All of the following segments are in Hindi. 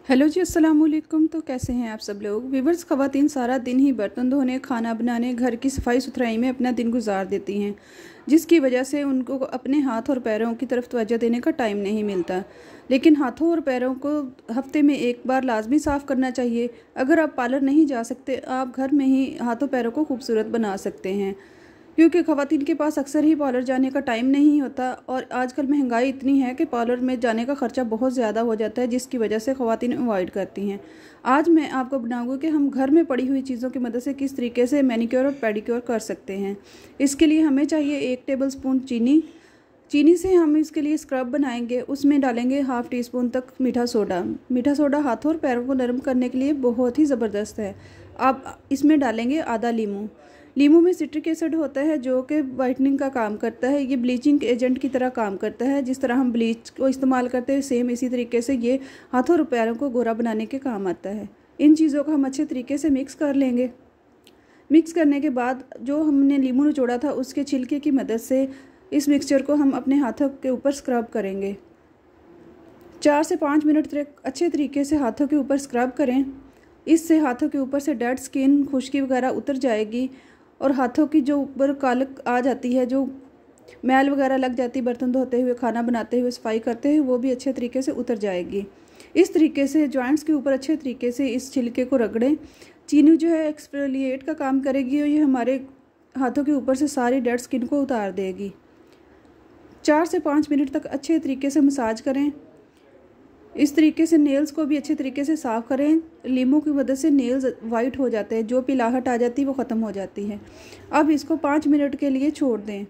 हेलो जी, अस्सलाम वालेकुम। तो कैसे हैं आप सब लोग। वीवर्स, ख़वातीन सारा दिन ही बर्तन धोने, खाना बनाने, घर की सफाई सुथराई में अपना दिन गुजार देती हैं, जिसकी वजह से उनको अपने हाथ और पैरों की तरफ तवज्जो देने का टाइम नहीं मिलता। लेकिन हाथों और पैरों को हफ्ते में एक बार लाजमी साफ़ करना चाहिए। अगर आप पार्लर नहीं जा सकते, आप घर में ही हाथों पैरों को खूबसूरत बना सकते हैं, क्योंकि ख़वातीन के पास अक्सर ही पार्लर जाने का टाइम नहीं होता और आजकल महंगाई इतनी है कि पार्लर में जाने का ख़र्चा बहुत ज़्यादा हो जाता है, जिसकी वजह से ख़वातीन अवॉइड करती हैं। आज मैं आपको बताऊंगी कि हम घर में पड़ी हुई चीज़ों की मदद से किस तरीके से मैनिक्योर और पेडिक्योर कर सकते हैं। इसके लिए हमें चाहिए 1 टेबल स्पून चीनी से हम इसके लिए स्क्रब बनाएंगे। उसमें डालेंगे ½ टीस्पून तक मीठा सोडा हाथों और पैरों को नरम करने के लिए बहुत ही ज़बरदस्त है। अब इसमें डालेंगे आधा लीमू में सिट्रिक एसिड होता है, जो कि वाइटनिंग का काम करता है। ये ब्लीचिंग एजेंट की तरह काम करता है। जिस तरह हम ब्लीच को इस्तेमाल करते हैं, सेम इसी तरीके से ये हाथों और पैरों को गोरा बनाने के काम आता है। इन चीज़ों को हम अच्छे तरीके से मिक्स कर लेंगे। मिक्स करने के बाद जो हमने लीमू निचोड़ा था, उसके छिलके की मदद से इस मिक्सचर को हम अपने हाथों के ऊपर स्क्रब करेंगे। 4 से 5 मिनट तक अच्छे तरीके से हाथों के ऊपर स्क्रब करें। इससे हाथों के ऊपर से डेड स्किन, खुश्की वगैरह उतर जाएगी और हाथों की जो ऊपर कालक आ जाती है, जो मैल वगैरह लग जाती है बर्तन धोते हुए, खाना बनाते हुए, सफाई करते हुए, वो भी अच्छे तरीके से उतर जाएगी। इस तरीके से जॉइंट्स के ऊपर अच्छे तरीके से इस छिलके को रगड़ें। चीनी जो है एक्सफोलिएट का काम करेगी और ये हमारे हाथों के ऊपर से सारी डेड स्किन को उतार देगी। 4 से 5 मिनट तक अच्छे तरीके से मसाज करें। इस तरीके से नेल्स को भी अच्छे तरीके से साफ़ करें। लीमू की मदद से नेल्स वाइट हो जाते हैं, जो पिलाहट आ जाती है वो ख़त्म हो जाती है। अब इसको 5 मिनट के लिए छोड़ दें।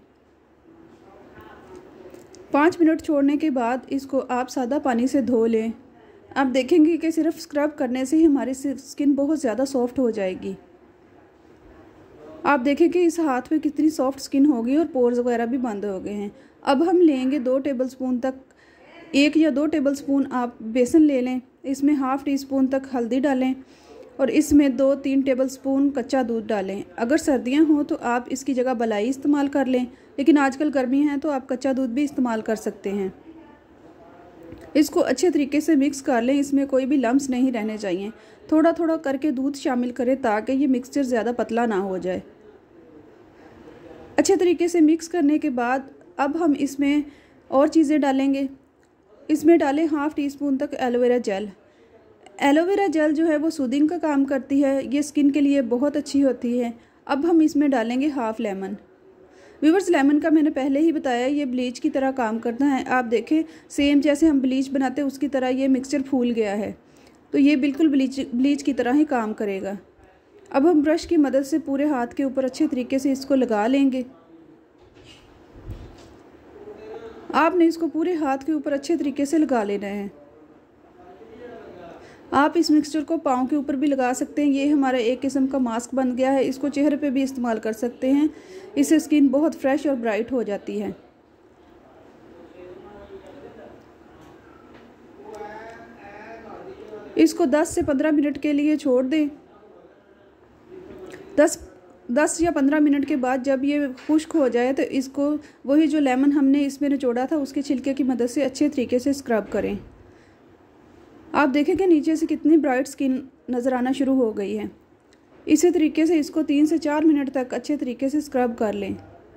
5 मिनट छोड़ने के बाद इसको आप सादा पानी से धो लें। आप देखेंगे कि सिर्फ स्क्रब करने से ही हमारी स्किन बहुत ज़्यादा सॉफ्ट हो जाएगी। आप देखें कि इस हाथ में कितनी सॉफ्ट स्किन होगी और पोर्स वगैरह भी बंद हो गए हैं। अब हम लेंगे 2 टेबलस्पून तक, 1 या 2 टेबलस्पून आप बेसन ले लें। इसमें ½ टीस्पून तक हल्दी डालें और इसमें 2-3 टेबलस्पून कच्चा दूध डालें। अगर सर्दियां हों तो आप इसकी जगह मलाई इस्तेमाल कर लें, लेकिन आजकल गर्मी है तो आप कच्चा दूध भी इस्तेमाल कर सकते हैं। इसको अच्छे तरीके से मिक्स कर लें। इसमें कोई भी लम्स नहीं रहने चाहिए। थोड़ा थोड़ा करके दूध शामिल करें ताकि ये मिक्सचर ज़्यादा पतला ना हो जाए। अच्छे तरीके से मिक्स करने के बाद अब हम इसमें और चीज़ें डालेंगे। इसमें डालें ½ टीस्पून तक एलोवेरा जेल। एलोवेरा जेल जो है वो सूदिंग का काम करती है, ये स्किन के लिए बहुत अच्छी होती है। अब हम इसमें डालेंगे ½ लेमन। व्यूअर्स, लेमन का मैंने पहले ही बताया, ये ब्लीच की तरह काम करता है। आप देखें, सेम जैसे हम ब्लीच बनाते हैं उसकी तरह ये मिक्सचर फूल गया है, तो ये बिल्कुल ब्लीच की तरह ही काम करेगा। अब हम ब्रश की मदद से पूरे हाथ के ऊपर अच्छे तरीके से इसको लगा लेंगे। आपने इसको पूरे हाथ के ऊपर अच्छे तरीके से लगा लेना है। आप इस मिक्सचर को पाँव के ऊपर भी लगा सकते हैं। ये हमारा एक किस्म का मास्क बन गया है। इसको चेहरे पे भी इस्तेमाल कर सकते हैं। इससे स्किन बहुत फ्रेश और ब्राइट हो जाती है। इसको 10 से 15 मिनट के लिए छोड़ दें। 10 या 15 मिनट के बाद जब ये खुश्क हो जाए तो इसको वही जो लेमन हमने इसमें निचोड़ा था उसके छिलके की मदद से अच्छे तरीके से स्क्रब करें। आप देखेंगे नीचे से कितनी ब्राइट स्किन नज़र आना शुरू हो गई है। इसी तरीके से इसको 3 से 4 मिनट तक अच्छे तरीके से स्क्रब कर लें।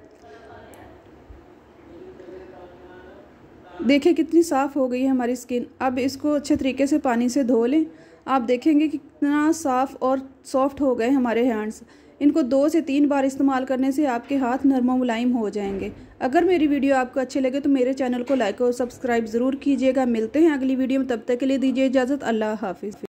देखें कितनी साफ़ हो गई है हमारी स्किन। अब इसको अच्छे तरीके से पानी से धो लें। आप देखेंगे कितना साफ़ और सॉफ्ट हो गए हमारे हैंड्स। इनको 2 से 3 बार इस्तेमाल करने से आपके हाथ नरम व मुलायम हो जाएंगे। अगर मेरी वीडियो आपको अच्छे लगे तो मेरे चैनल को लाइक और सब्सक्राइब ज़रूर कीजिएगा। मिलते हैं अगली वीडियो में, तब तक के लिए दीजिए इजाज़त। अल्लाह हाफिज़।